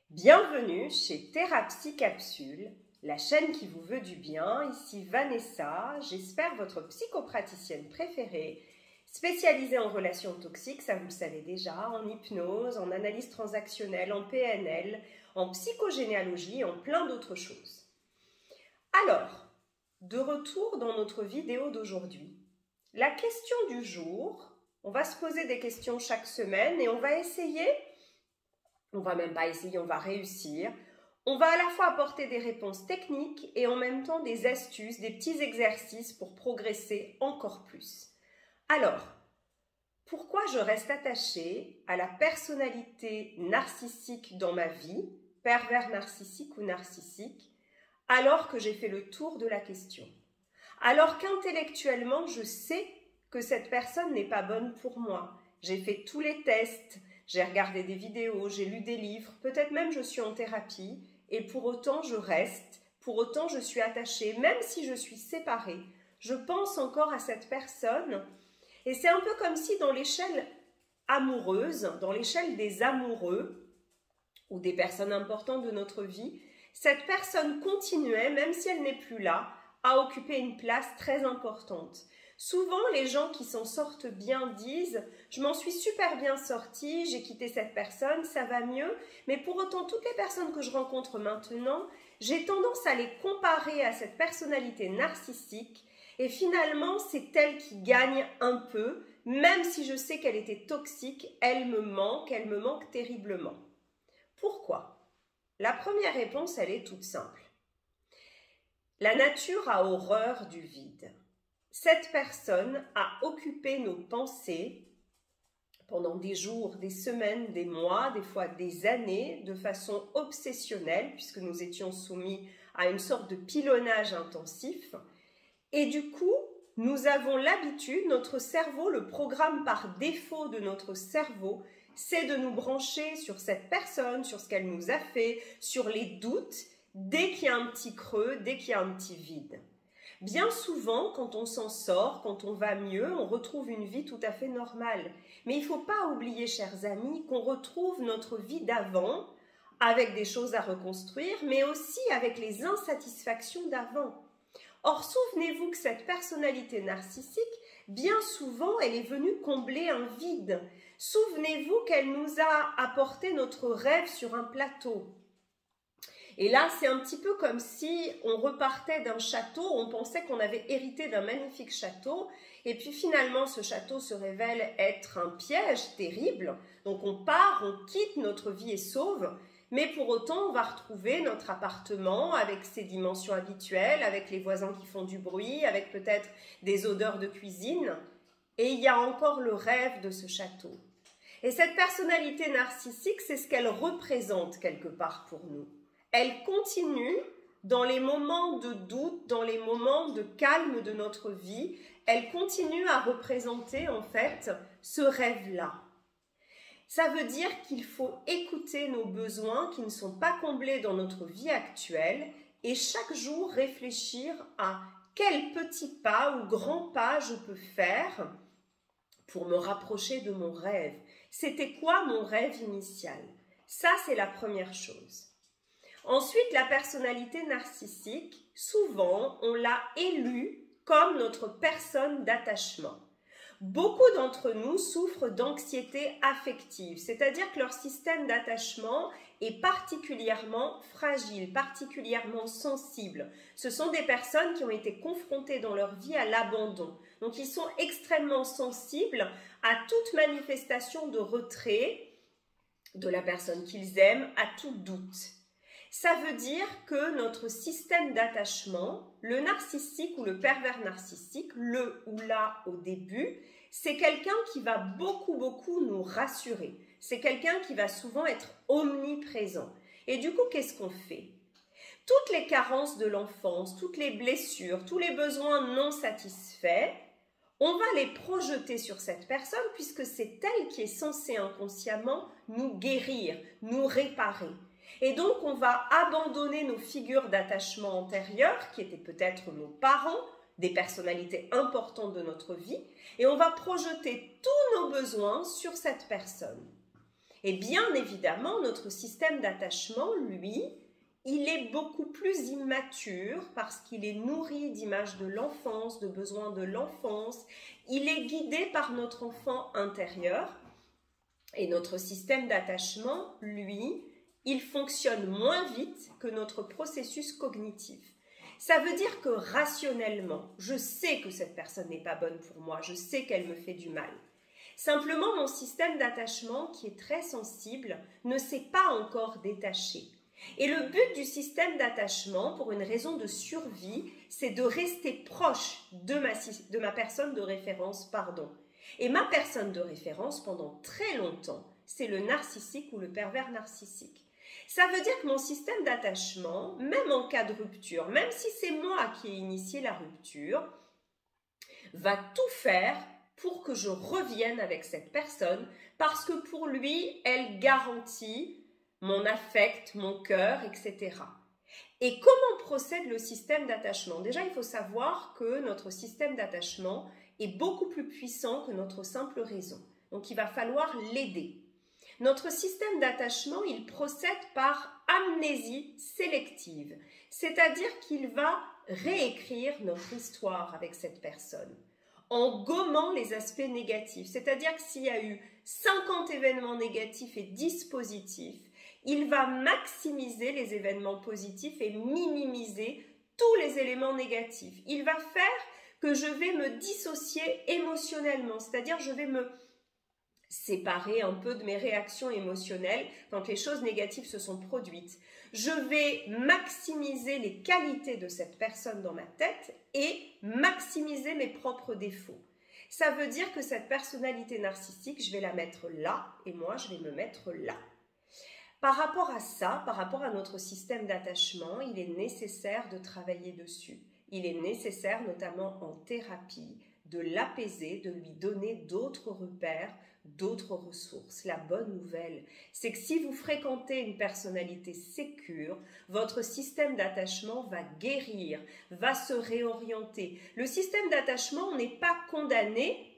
Bienvenue chez Thérapie Capsule, la chaîne qui vous veut du bien. Ici Vanessa, j'espère votre psychopraticienne préférée, spécialisée en relations toxiques, ça vous le savez déjà, en hypnose, en analyse transactionnelle, en PNL, en psychogénéalogie et en plein d'autres choses. Alors, de retour dans notre vidéo d'aujourd'hui. La question du jour, on va se poser des questions chaque semaine et on va essayer, on va même pas essayer, on va réussir. On va à la fois apporter des réponses techniques et en même temps des astuces, des petits exercices pour progresser encore plus. Alors, pourquoi je reste attachée à la personnalité narcissique dans ma vie, pervers narcissique ou narcissique, alors que j'ai fait le tour de la question? Alors qu'intellectuellement, je sais que cette personne n'est pas bonne pour moi. J'ai fait tous les tests, j'ai regardé des vidéos, j'ai lu des livres, peut-être même je suis en thérapie et pour autant je reste, pour autant je suis attachée, même si je suis séparée. Je pense encore à cette personne et c'est un peu comme si dans l'échelle amoureuse, dans l'échelle des amoureux ou des personnes importantes de notre vie, cette personne continuait, même si elle n'est plus là, à occuper une place très importante. Souvent, les gens qui s'en sortent bien disent « je m'en suis super bien sortie, j'ai quitté cette personne, ça va mieux ». Mais pour autant, toutes les personnes que je rencontre maintenant, j'ai tendance à les comparer à cette personnalité narcissique et finalement, c'est elle qui gagne un peu, même si je sais qu'elle était toxique, elle me manque terriblement. Pourquoi? La première réponse, elle est toute simple. La nature a horreur du vide. Cette personne a occupé nos pensées pendant des jours, des semaines, des mois, des fois des années, de façon obsessionnelle, puisque nous étions soumis à une sorte de pilonnage intensif. Et du coup, nous avons l'habitude, notre cerveau, le programme par défaut de notre cerveau, c'est de nous brancher sur cette personne, sur ce qu'elle nous a fait, sur les doutes, dès qu'il y a un petit creux, dès qu'il y a un petit vide. Bien souvent, quand on s'en sort, quand on va mieux, on retrouve une vie tout à fait normale. Mais il ne faut pas oublier, chers amis, qu'on retrouve notre vie d'avant, avec des choses à reconstruire, mais aussi avec les insatisfactions d'avant. Or, souvenez-vous que cette personnalité narcissique, bien souvent, elle est venue combler un vide. Souvenez-vous qu'elle nous a apporté notre rêve sur un plateau. Et là, c'est un petit peu comme si on repartait d'un château, on pensait qu'on avait hérité d'un magnifique château, et puis finalement, ce château se révèle être un piège terrible. Donc on part, on quitte, notre vie est sauve, mais pour autant, on va retrouver notre appartement avec ses dimensions habituelles, avec les voisins qui font du bruit, avec peut-être des odeurs de cuisine, et il y a encore le rêve de ce château. Et cette personnalité narcissique, c'est ce qu'elle représente quelque part pour nous. Elle continue dans les moments de doute, dans les moments de calme de notre vie, elle continue à représenter en fait ce rêve-là. Ça veut dire qu'il faut écouter nos besoins qui ne sont pas comblés dans notre vie actuelle et chaque jour réfléchir à quel petit pas ou grand pas je peux faire pour me rapprocher de mon rêve. C'était quoi mon rêve initial? Ça, c'est la première chose. Ensuite, la personnalité narcissique, souvent, on l'a élue comme notre personne d'attachement. Beaucoup d'entre nous souffrent d'anxiété affective, c'est-à-dire que leur système d'attachement est particulièrement fragile, particulièrement sensible. Ce sont des personnes qui ont été confrontées dans leur vie à l'abandon. Donc, ils sont extrêmement sensibles à toute manifestation de retrait de la personne qu'ils aiment, à tout doute. Ça veut dire que notre système d'attachement, le narcissique ou le pervers narcissique, le ou la au début, c'est quelqu'un qui va beaucoup nous rassurer. C'est quelqu'un qui va souvent être omniprésent. Et du coup, qu'est-ce qu'on fait? Toutes les carences de l'enfance, toutes les blessures, tous les besoins non satisfaits, on va les projeter sur cette personne puisque c'est elle qui est censée inconsciemment nous guérir, nous réparer. Et donc, on va abandonner nos figures d'attachement antérieures, qui étaient peut-être nos parents, des personnalités importantes de notre vie, et on va projeter tous nos besoins sur cette personne. Et bien évidemment, notre système d'attachement, lui, il est beaucoup plus immature parce qu'il est nourri d'images de l'enfance, de besoins de l'enfance. Il est guidé par notre enfant intérieur. Et notre système d'attachement, lui, il fonctionne moins vite que notre processus cognitif. Ça veut dire que rationnellement, je sais que cette personne n'est pas bonne pour moi, je sais qu'elle me fait du mal. Simplement, mon système d'attachement, qui est très sensible, ne s'est pas encore détaché. Et le but du système d'attachement, pour une raison de survie, c'est de rester proche de ma personne de référence, Et ma personne de référence, pendant très longtemps, c'est le narcissique ou le pervers narcissique. Ça veut dire que mon système d'attachement, même en cas de rupture, même si c'est moi qui ai initié la rupture, va tout faire pour que je revienne avec cette personne parce que pour lui, elle garantit mon affect, mon cœur, etc. Et comment procède le système d'attachement? Déjà, il faut savoir que notre système d'attachement est beaucoup plus puissant que notre simple raison. Donc, il va falloir l'aider. Notre système d'attachement, il procède par amnésie sélective, c'est-à-dire qu'il va réécrire notre histoire avec cette personne en gommant les aspects négatifs. C'est-à-dire que s'il y a eu 50 événements négatifs et 10 positifs, il va maximiser les événements positifs et minimiser tous les éléments négatifs. Il va faire que je vais me dissocier émotionnellement, c'est-à-dire je vais me séparer un peu de mes réactions émotionnelles quand les choses négatives se sont produites. Je vais maximiser les qualités de cette personne dans ma tête et maximiser mes propres défauts. Ça veut dire que cette personnalité narcissique, je vais la mettre là et moi, je vais me mettre là. Par rapport à ça, par rapport à notre système d'attachement, il est nécessaire de travailler dessus. Il est nécessaire, notamment en thérapie, de l'apaiser, de lui donner d'autres repères, d'autres ressources. La bonne nouvelle, c'est que si vous fréquentez une personnalité sécure, votre système d'attachement va guérir, va se réorienter. Le système d'attachement n'est pas condamné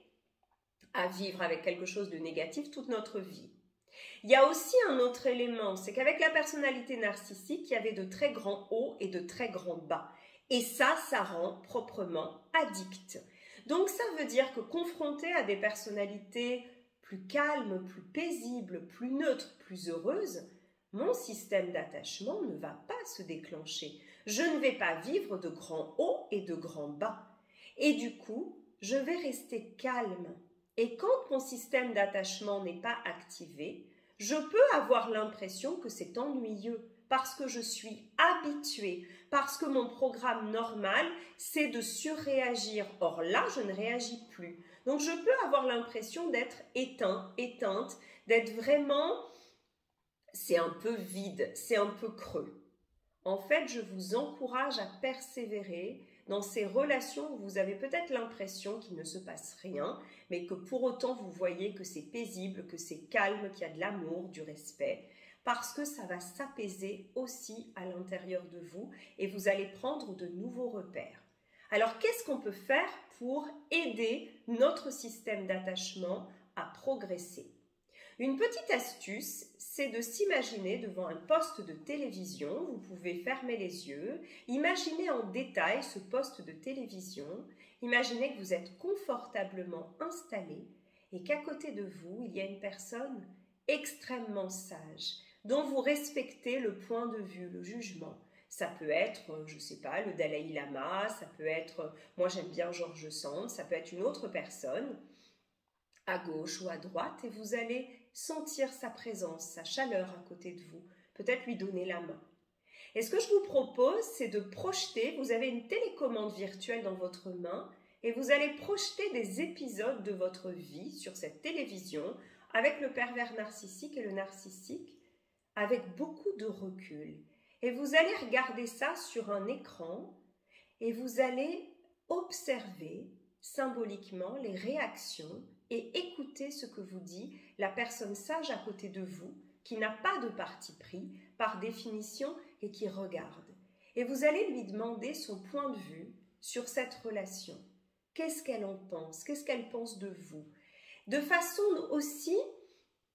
à vivre avec quelque chose de négatif toute notre vie. Il y a aussi un autre élément, c'est qu'avec la personnalité narcissique, il y avait de très grands hauts et de très grands bas. Et ça rend proprement addict. Donc ça veut dire que confronté à des personnalités plus calmes, plus paisibles, plus neutres, plus heureuses, mon système d'attachement ne va pas se déclencher. Je ne vais pas vivre de grands hauts et de grands bas. Et du coup, je vais rester calme. Et quand mon système d'attachement n'est pas activé, je peux avoir l'impression que c'est ennuyeux parce que je suis habituée, parce que mon programme normal, c'est de surréagir. Or là, je ne réagis plus. Donc, je peux avoir l'impression d'être éteint, éteinte, d'être vraiment, c'est un peu vide, c'est un peu creux. En fait, je vous encourage à persévérer dans ces relations où vous avez peut-être l'impression qu'il ne se passe rien, mais que pour autant vous voyez que c'est paisible, que c'est calme, qu'il y a de l'amour, du respect, parce que ça va s'apaiser aussi à l'intérieur de vous et vous allez prendre de nouveaux repères. Alors, qu'est-ce qu'on peut faire pour aider notre système d'attachement à progresser? Une petite astuce, c'est de s'imaginer devant un poste de télévision. Vous pouvez fermer les yeux, imaginez en détail ce poste de télévision, imaginez que vous êtes confortablement installé et qu'à côté de vous, il y a une personne extrêmement sage, dont vous respectez le point de vue, le jugement. Ça peut être, je ne sais pas, le Dalai Lama, ça peut être, moi j'aime bien George Sand, ça peut être une autre personne, à gauche ou à droite, et vous allez sentir sa présence, sa chaleur à côté de vous, peut-être lui donner la main. Et ce que je vous propose, c'est de projeter, vous avez une télécommande virtuelle dans votre main, et vous allez projeter des épisodes de votre vie sur cette télévision, avec le pervers narcissique et le narcissique, avec beaucoup de recul. Et vous allez regarder ça sur un écran, et vous allez observer symboliquement les réactions et écoutez ce que vous dit la personne sage à côté de vous, qui n'a pas de parti pris par définition et qui regarde. Et vous allez lui demander son point de vue sur cette relation. Qu'est-ce qu'elle en pense? Qu'est-ce qu'elle pense de vous? De façon aussi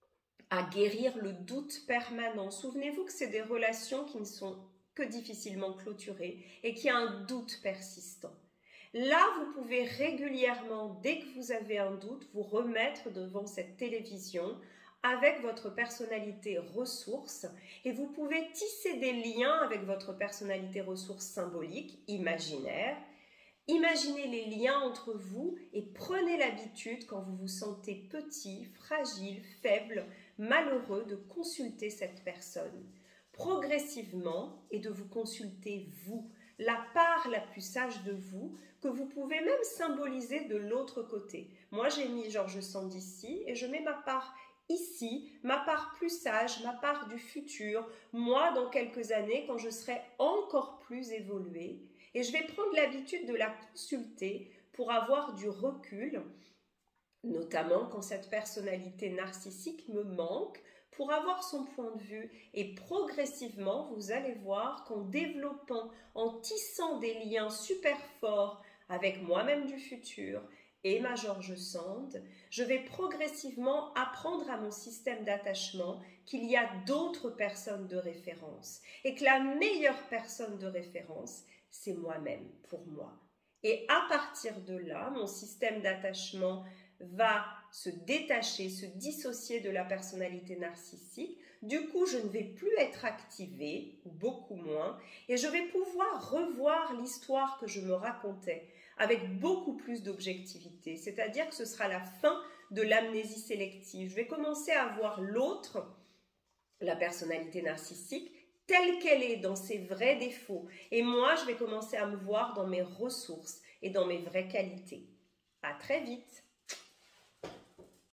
à guérir le doute permanent. Souvenez-vous que c'est des relations qui ne sont que difficilement clôturées et qui a un doute persistant. Là, vous pouvez régulièrement, dès que vous avez un doute, vous remettre devant cette télévision avec votre personnalité ressource et vous pouvez tisser des liens avec votre personnalité ressource symbolique, imaginaire. Imaginez les liens entre vous et prenez l'habitude, quand vous vous sentez petit, fragile, faible, malheureux, de consulter cette personne progressivement et de vous consulter vous, la part la plus sage de vous, que vous pouvez même symboliser de l'autre côté. Moi, j'ai mis George Sand ici et je mets ma part ici, ma part plus sage, ma part du futur, moi dans quelques années quand je serai encore plus évoluée. Et je vais prendre l'habitude de la consulter pour avoir du recul, notamment quand cette personnalité narcissique me manque, pour avoir son point de vue. Et progressivement, vous allez voir qu'en développant, en tissant des liens super forts avec moi-même du futur et ma George Sand, je vais progressivement apprendre à mon système d'attachement qu'il y a d'autres personnes de référence et que la meilleure personne de référence, c'est moi-même, pour moi. Et à partir de là, mon système d'attachement va se détacher, se dissocier de la personnalité narcissique. Du coup, je ne vais plus être activée, ou beaucoup moins, et je vais pouvoir revoir l'histoire que je me racontais avec beaucoup plus d'objectivité. C'est-à-dire que ce sera la fin de l'amnésie sélective. Je vais commencer à voir l'autre, la personnalité narcissique, telle qu'elle est, dans ses vrais défauts. Et moi, je vais commencer à me voir dans mes ressources et dans mes vraies qualités. À très vite!